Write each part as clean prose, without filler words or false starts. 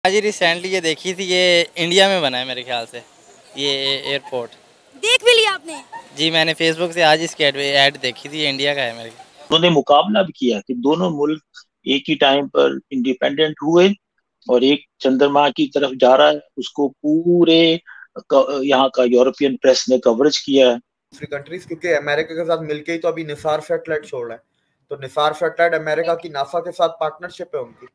आज रिसेंटली ये देखी थी, ये इंडिया में बना है मेरे ख्याल से ये एयरपोर्ट। देख भी लिया आपने? जी मैंने फेसबुक से आज इसकी ऐड देखी थी, ये इंडिया का है मेरे। उन्होंने मुकाबला भी किया कि दोनों मुल्क एक ही टाइम पर इंडिपेंडेंट हुए और एक चंद्रमा की तरफ जा रहा है, उसको पूरे यहाँ का यूरोपियन प्रेस ने कवरेज किया है। दूसरी कंट्रीज क्योंकि अमेरिका के साथ मिलके ही तो अभी निसार सैटेलाइट छोड़ रहा है, तो निसार सैटेलाइट अमेरिका की नासा के साथ पार्टनरशिप है उनकी,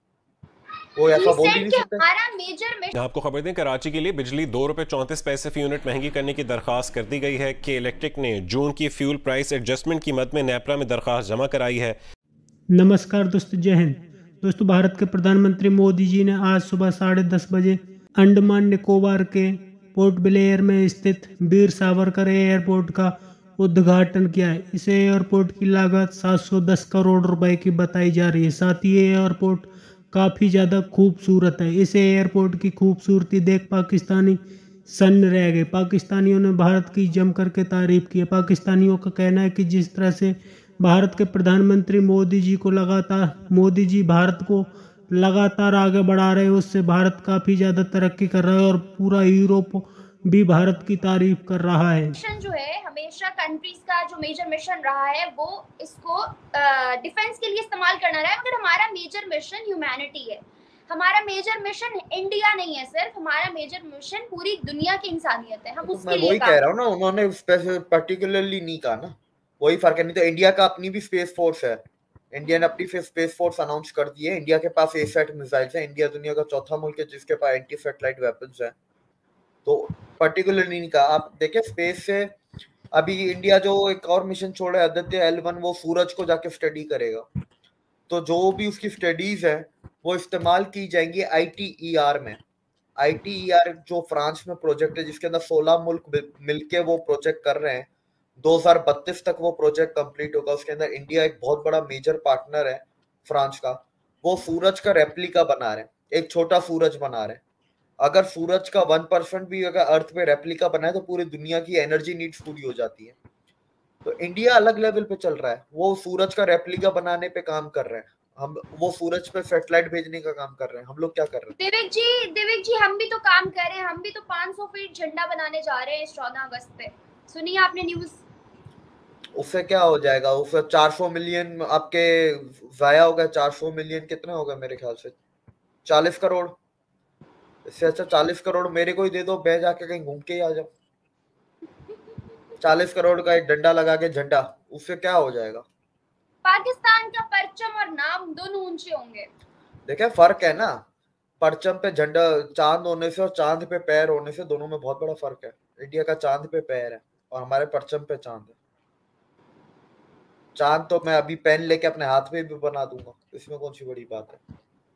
वो ऐसा बोल ही नहीं सकते। हमारा मेजर मिशन। आपको खबर दें, कराची के लिए बिजली ₹2.34 फी यूनिट महंगी करने की दरखास्त कर दी गई है कि इलेक्ट्रिक ने जून की फ्यूल प्राइस एडजस्टमेंट की मद में नेपरा में दरखास्त जमा कराई है। नमस्कार दोस्तों, जय हिंद। दोस्तों, भारत के प्रधानमंत्री मोदी जी ने आज सुबह 10:30 बजे अंडमान निकोबार के पोर्ट ब्लेयर में स्थित वीर सावरकर एयरपोर्ट का उद्घाटन किया है। इस एयरपोर्ट की लागत 710 करोड़ रुपए की बताई जा रही है। साथ ही ये एयरपोर्ट काफ़ी ज़्यादा खूबसूरत है। इस एयरपोर्ट की खूबसूरती देख पाकिस्तानी सन्न रह गए। पाकिस्तानियों ने भारत की जमकर के तारीफ की है। पाकिस्तानियों का कहना है कि जिस तरह से भारत के प्रधानमंत्री मोदी जी भारत को लगातार आगे बढ़ा रहे हैं, उससे भारत काफ़ी ज़्यादा तरक्की कर रहा है और पूरा यूरोप भी भारत की तारीफ कर रहा है। मिशन जो है हमेशा कंट्रीज का जो मेजर मिशन रहा है वो इसको डिफेंस के लिए इस्तेमाल करना रहा है, मगर हमारा मेजर मिशन ह्यूमैनिटी है। हमारा मेजर मिशन इंडिया नहीं है सिर्फ, हमारा मेजर मिशन पूरी दुनिया की इंसानियत है। हम तो उसके मैं लिए वही कह रहा हूँ ना, उन्होंने पर्टिकुलरली नहीं कहा ना, वही फर्क है। नहीं तो इंडिया का अपनी भी स्पेस फोर्स है, इंडिया ने अपनी स्पेस फोर्स अनाउंस कर दी है। इंडिया के पास एसैट मिसाइल्स है, इंडिया दुनिया का चौथा मुल्क है जिसके पास एंटी सैटेलाइट वेपन्स है। तो पर्टिकुलरली नहीं कहा। आप देखें स्पेस से अभी इंडिया जो एक और मिशन छोड़ रहा है आदित्य L1, वो सूरज को जाके स्टडी करेगा। तो जो भी उसकी स्टडीज है वो इस्तेमाल की जाएंगी ITER में। ITER जो फ्रांस में प्रोजेक्ट है, जिसके अंदर 16 मुल्क मिलके वो प्रोजेक्ट कर रहे हैं। 2032 तक वो प्रोजेक्ट कंप्लीट होगा। उसके अंदर इंडिया एक बहुत बड़ा मेजर पार्टनर है फ्रांस का। वो सूरज का रेप्लिका बना रहे हैं, एक छोटा सूरज बना रहे हैं। अगर सूरज का 1% भी अगर अर्थ पे रेप्लिका बनाए तो पूरी दुनिया की एनर्जी नीड्स पूरी हो जाती है। तो इंडिया अलग लेवल पे चल रहा है, वो सूरज का रेप्लिका बनाने पे काम कर रहे हैं, हम वो सूरज पे सैटेलाइट भेजने का काम कर रहे हैं। हम लोग क्या कर रहे हैं? देविक जी हम भी तो काम कर रहे हैं, हम भी तो 500 फीट झंडा बनाने जा रहे हैं इस 14 अगस्त पे। सुनिए आपने न्यूज। उससे क्या हो जाएगा? उससे 400 मिलियन आपके जाया हो गए। 400 मिलियन कितना होगा मेरे ख्याल से 40 करोड़। इससे अच्छा 40 करोड़ मेरे को ही दे दो, मैं जाके कहीं घूम के ही आ जाऊं। 40 करोड़ का एक डंडा लगा के झंडा, उससे क्या हो जाएगा? पाकिस्तान का परचम और नाम दोनों ऊंचे होंगे। देखे फर्क है ना, परचम पे झंडा चांद होने से और चांद पे पैर होने से, दोनों में बहुत बड़ा फर्क है। इंडिया का चांद पे पैर है और हमारे परचम पे चांद है। चांद तो मैं अभी पेन लेके अपने हाथ में भी बना दूंगा, इसमें कौन सी बड़ी बात है?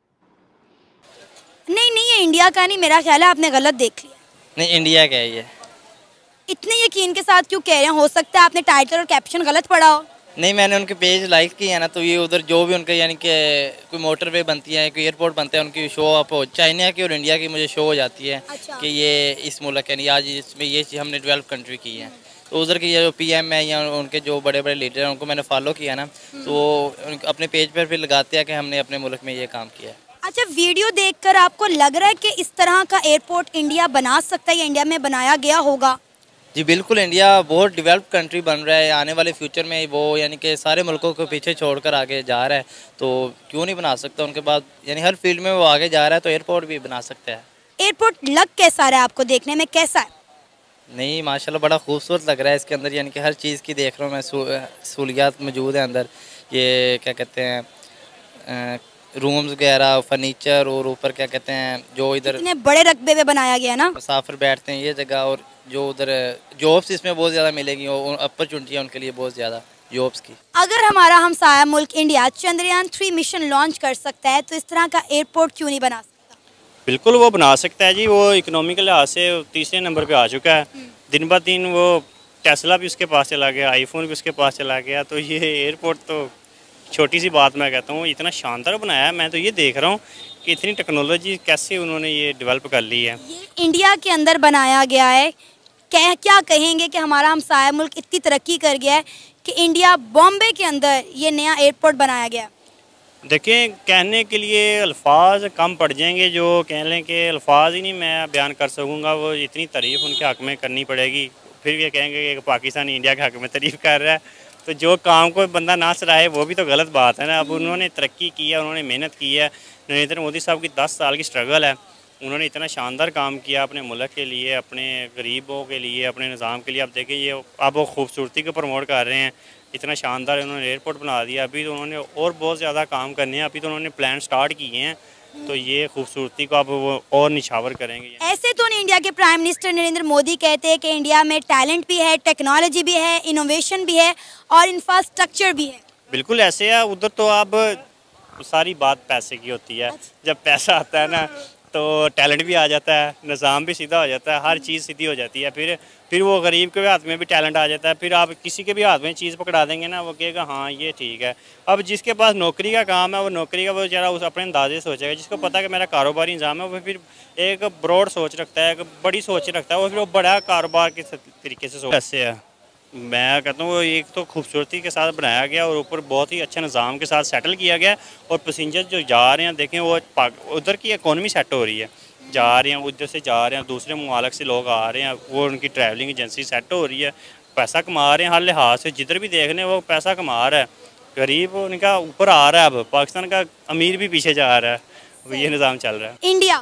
नहीं ये इंडिया का नहीं, मेरा ख्याल है आपने गलत देख लिया। नहीं इंडिया का है ये। इतने यकीन के साथ क्यों कह रहे हैं? हो सकता है आपने टाइटल और कैप्शन गलत पढ़ा हो। नहीं मैंने उनके पेज लाइक किए हैं ना, तो ये उधर जो भी उनके यानी कि कोई मोटरवे बनती है, कोई एयरपोर्ट बनते हैं, उनकी शो अप हो चाइना की और इंडिया की मुझे शो हो जाती है। अच्छा। कि ये इस मुल्क यानी आज इसमें ये चीज़ हमने डेवलप कंट्री की है। तो उधर की जो PM है या उनके जो बड़े बड़े लीडर हैं उनको मैंने फॉलो किया ना, तो अपने पेज पर फिर लगाते हैं कि हमने अपने मुल्क में ये काम किया है। अच्छा, वीडियो देखकर आपको लग रहा है कि इस तरह का एयरपोर्ट इंडिया बना सकता है या इंडिया में बनाया गया होगा? जी बिल्कुल, इंडिया बहुत डेवलप कंट्री बन रहा है। आने वाले फ्यूचर में वो यानी कि सारे मुल्कों को पीछे छोड़कर आगे जा रहा है, तो क्यों नहीं बना सकता? उनके बाद यानी हर फील्ड में वो आगे जा रहा है, तो एयरपोर्ट भी बना सकता है। एयरपोर्ट लग कैसा रहा है आपको? देखने में कैसा है? नहीं माशाल्लाह बड़ा खूबसूरत लग रहा है। इसके अंदर यानी कि हर चीज़ की देख रहा हूँ मैं, सहूलियात मौजूद है अंदर। ये क्या कहते हैं, रूम्स वगैरह, फर्नीचर, और ऊपर क्या कहते हैं जो इधर इतने बड़े रकबे में बनाया गया ना, मुसाफिर बैठते हैं ये जगह। और जो उधर जॉब्स इसमें बहुत ज़्यादा मिलेगी, और अपॉर्चुनिटी है उनके लिए बहुत ज़्यादा जॉब्स की। अगर हमारा हमसाया मुल्क इंडिया चंद्रयान 3 मिशन लॉन्च कर सकता है तो इस तरह का एयरपोर्ट क्यों नहीं बना सकता? बिल्कुल वो बना सकता है जी। वो इकोनॉमिकल लिहाज से तीसरे नंबर पे आ चुका है। दिन ब दिन वो टेस्ला भी उसके पास चला गया, आईफोन भी उसके पास चला गया। तो ये एयरपोर्ट तो छोटी सी बात मैं कहता हूँ, इतना शानदार बनाया है। मैं तो ये देख रहा हूँ कि इतनी टेक्नोलॉजी कैसे उन्होंने ये डेवलप कर ली है। ये इंडिया के अंदर बनाया गया है। क्या कहेंगे कि हमारा हमसाया मुल्क इतनी तरक्की कर गया है कि इंडिया बॉम्बे के अंदर ये नया एयरपोर्ट बनाया गया? देखिए, कहने के लिए अल्फाज कम पड़ जाएंगे, जो कह लें कि अल्फाज ही नहीं मैं बयान कर सकूँगा, वो इतनी तारीफ़ उनके हक़ में करनी पड़ेगी। फिर ये कहेंगे कि पाकिस्तान इंडिया के हक़ में तारीफ़ कर रहा है, तो जो काम को बंदा ना सराहे वो भी तो गलत बात है ना। अब उन्होंने तरक्की की है, उन्होंने मेहनत की है। नरेंद्र मोदी साहब की 10 साल की स्ट्रगल है, उन्होंने इतना शानदार काम किया अपने मुल्क के लिए, अपने गरीबों के लिए, अपने निज़ाम के लिए। अब देखिए ये अब वो खूबसूरती को प्रमोट कर रहे हैं, इतना शानदार उन्होंने एयरपोर्ट बना दिया। अभी तो उन्होंने और बहुत ज़्यादा काम करने हैं, अभी तो उन्होंने प्लान स्टार्ट किए हैं, तो ये खूबसूरती को अब वो और निछावर करेंगे। ऐसे तो इंडिया के प्राइम मिनिस्टर नरेंद्र मोदी कहते हैं कि इंडिया में टैलेंट भी है, टेक्नोलॉजी भी है, इनोवेशन भी है और इंफ्रास्ट्रक्चर भी है। बिल्कुल ऐसे है, उधर तो अब सारी बात पैसे की होती है। जब पैसा आता है ना तो टैलेंट भी आ जाता है, निज़ाम भी सीधा हो जाता है, हर चीज़ सीधी हो जाती है। फिर वो गरीब के हाथ में भी टैलेंट आ जाता है। फिर आप किसी के भी हाथ में चीज़ पकड़ा देंगे ना, वो कहेगा हाँ ये ठीक है। अब जिसके पास नौकरी का काम है, वो नौकरी का वो बेचारा उस अपने अंदाजे सोचेगा। जिसको पता है कि मेरा कारोबारी निज़ाम है, वो फिर एक ब्रॉड सोच रखता है, एक बड़ी सोच रखता है, वो फिर वो बड़ा कारोबार के तरीके से सोच। ऐसे है, मैं कहता हूँ एक तो खूबसूरती के साथ बनाया गया और ऊपर बहुत ही अच्छे निज़ाम के साथ सेटल किया गया। और पैसेंजर जो जा रहे हैं देखें, वो उधर की इकोनॉमी सेट हो रही है, जा रहे हैं उधर से जा रहे हैं, दूसरे ममालिक से लोग आ रहे हैं, वो उनकी ट्रैवलिंग एजेंसी सेट हो रही है, पैसा कमा रहे हैं हर लिहाज से। जिधर भी देख रहे हैं वो पैसा कमा रहा है, गरीब उनका ऊपर आ रहा है। अब पाकिस्तान का अमीर भी पीछे जा रहा है, अब ये निज़ाम चल रहा है। इंडिया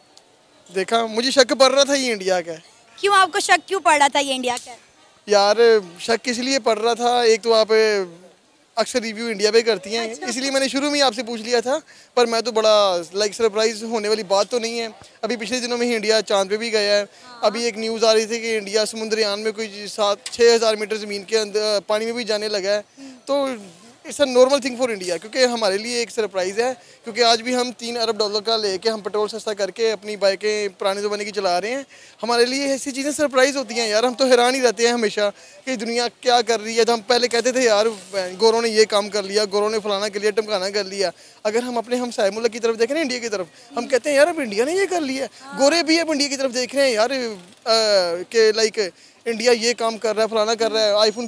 देखा, मुझे शक पड़ रहा था ये इंडिया का। क्यों आपको शक क्यों पड़ रहा था ये इंडिया का? यार शक इसलिए पड़ रहा था, एक तो आप अक्सर रिव्यू इंडिया पे करती हैं, इसलिए मैंने शुरू में ही आपसे पूछ लिया था। पर मैं तो बड़ा सरप्राइज होने वाली बात तो नहीं है। अभी पिछले दिनों में ही इंडिया चांद पे भी गया है। अभी एक न्यूज़ आ रही थी कि इंडिया समुद्रयान में कोई 6,000 मीटर ज़मीन के अंदर पानी में भी जाने लगा है। तो it's a normal thing for India, क्योंकि हमारे लिए एक सरप्राइज़ है। क्योंकि आज भी हम $3 अरब का लेके हम पेट्रोल सस्ता करके अपनी बाइकें पुराने ज़माने की चला रहे हैं। हमारे लिए ऐसी चीज़ें सरप्राइज़ होती हैं यार। हम तो हैरान ही रहते हैं हमेशा कि दुनिया क्या कर रही है। जब हम पहले कहते थे यार गोरों ने ये काम कर लिया, गोरों ने फलाना कर लिया, टमकाना कर लिया। अगर हम अपने हमसाए मुल्क की तरफ देखें ना, इंडिया की तरफ, हम कहते हैं यार अब इंडिया ने ये कर लिया। गोरे भी अब इंडिया की तरफ देख रहे हैं यार कि लाइक इंडिया ये काम कर रहा है, फलाना कर रहा है। आईफोन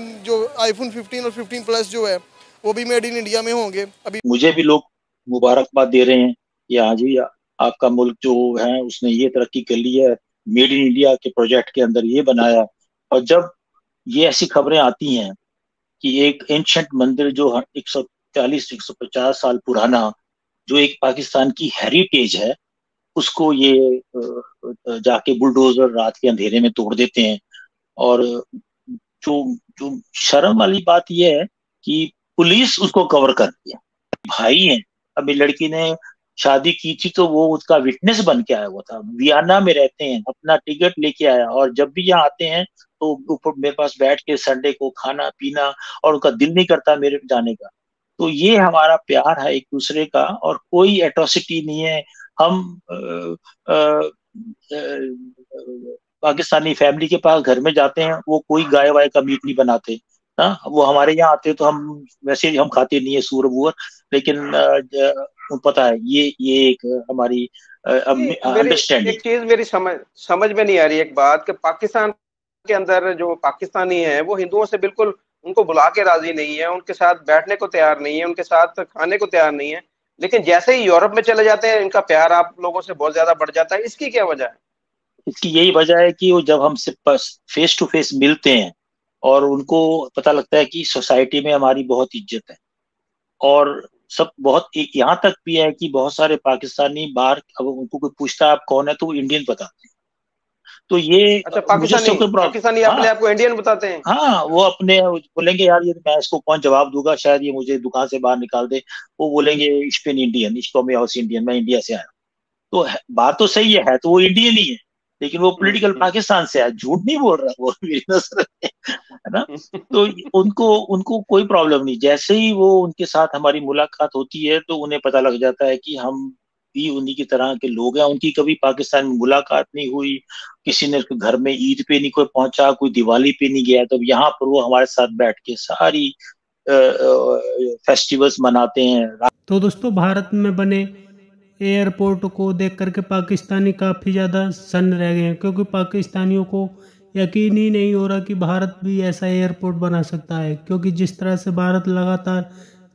15 और 15 प्लस जो है वो भी मेड इन इंडिया में होंगे। अभी मुझे भी लोग मुबारकबाद दे रहे हैं कि हाँ जी आपका मुल्क जो है उसने ये तरक्की कर ली है, मेड इन इंडिया के प्रोजेक्ट के अंदर ये बनाया। और जब ये ऐसी खबरें आती हैं कि एक एंशंट मंदिर जो 140-150 साल पुराना, जो एक पाकिस्तान की हेरिटेज है, उसको ये जाके बुलडोजर रात के अंधेरे में तोड़ देते हैं। और जो जो शर्म वाली बात यह है कि पुलिस उसको कवर कर रही है। भाई है, अभी लड़की ने शादी की थी तो वो उसका विटनेस बन के आया हुआ था। वियना में रहते हैं, अपना टिकट लेके आया, और जब भी यहाँ आते हैं तो ऊपर मेरे पास बैठ के संडे को खाना पीना, और उनका दिल नहीं करता मेरे जाने का। तो ये हमारा प्यार है एक दूसरे का, और कोई एट्रोसिटी नहीं है। हम पाकिस्तानी फैमिली के पास घर में जाते हैं, वो कोई गाय वाय का मीट नहीं बनाते। हाँ, वो हमारे यहाँ आते तो हम वैसे हम खाते नहीं है सूअर वूअर, लेकिन पता है ये एक हमारी अंडरस्टैंडिंग। एक चीज मेरी समझ में नहीं आ रही, एक बात कि पाकिस्तान के अंदर जो पाकिस्तानी है वो हिंदुओं से बिल्कुल उनको बुला के राजी नहीं है, उनके साथ बैठने को तैयार नहीं है, उनके साथ खाने को तैयार नहीं है। लेकिन जैसे ही यूरोप में चले जाते हैं इनका प्यार आप लोगों से बहुत ज्यादा बढ़ जाता है। इसकी क्या वजह है? इसकी यही वजह है कि वो जब हमसे फेस टू फेस मिलते हैं और उनको पता लगता है कि सोसाइटी में हमारी बहुत इज्जत है। और सब बहुत यहाँ तक भी है कि बहुत सारे पाकिस्तानी बाहर, अब उनको कोई पूछता है आप कौन है तो वो इंडियन बताते हैं। तो ये अच्छा, पाकिस्तानी अपने आप को इंडियन बताते हैं? हाँ, वो अपने बोलेंगे यार ये मैं इसको कौन जवाब दूंगा, शायद ये मुझे दुकान से बाहर निकाल दे। वो बोलेंगे इश्पिन इंडियन, इसको मैं हाउस इंडियन, मैं इंडिया से आया। तो बात तो सही है तो वो इंडियन ही है, लेकिन वो पॉलिटिकल पाकिस्तान से है, झूठ नहीं बोल रहा वो मेरी नजर में, है ना। तो उनको कोई प्रॉब्लम नहीं। जैसे ही वो उनके साथ हमारी मुलाकात होती है तो उन्हें पता लग जाता है कि हम भी उन्हीं की तरह के लोग हैं। उनकी कभी पाकिस्तान में मुलाकात नहीं हुई, किसी ने घर में ईद पे नहीं कोई पहुंचा, कोई दिवाली पे नहीं गया, तो यहाँ पर वो हमारे साथ बैठ के सारी फेस्टिवल्स मनाते हैं। तो दोस्तों, भारत में बने एयरपोर्ट को देख करके पाकिस्तानी काफ़ी ज़्यादा सन्न रह गए हैं, क्योंकि पाकिस्तानियों को यकीन ही नहीं हो रहा कि भारत भी ऐसा एयरपोर्ट बना सकता है। क्योंकि जिस तरह से भारत लगातार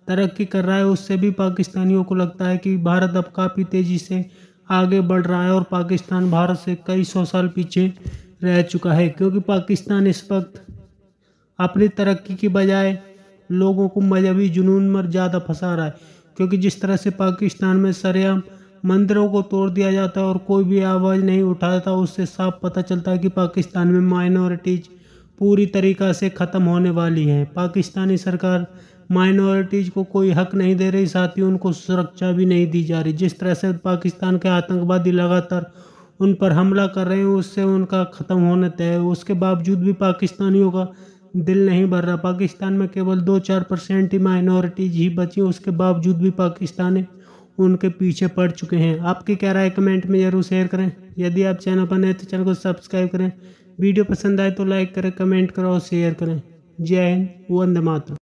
तरक्की कर रहा है उससे भी पाकिस्तानियों को लगता है कि भारत अब काफ़ी तेज़ी से आगे बढ़ रहा है और पाकिस्तान भारत से कई 100 साल पीछे रह चुका है, क्योंकि पाकिस्तान इस वक्त अपनी तरक्की की बजाय लोगों को मजहबी जुनून में ज़्यादा फंसा रहा है। क्योंकि जिस तरह से पाकिस्तान में सरेआम मंदिरों को तोड़ दिया जाता है और कोई भी आवाज़ नहीं उठाता, उससे साफ पता चलता है कि पाकिस्तान में माइनॉरिटीज़ पूरी तरीक़ा से ख़त्म होने वाली है। पाकिस्तानी सरकार माइनॉरिटीज़ को कोई हक नहीं दे रही, साथ ही उनको सुरक्षा भी नहीं दी जा रही। जिस तरह से पाकिस्तान के आतंकवादी लगातार उन पर हमला कर रहे हैं, उससे उनका ख़त्म होना तय है। उसके बावजूद भी पाकिस्तानियों का दिल नहीं भर रहा। पाकिस्तान में केवल 2-4% ही माइनॉरिटीज ही बची, उसके बावजूद भी पाकिस्तानी उनके पीछे पड़ चुके हैं। आपकी क्या राय कमेंट में ज़रूर शेयर करें। यदि आप चैनल पर नए तो चैनल को सब्सक्राइब करें। वीडियो पसंद आए तो लाइक करें, कमेंट करें और शेयर करें। जय हिंद, वंदे मातरम।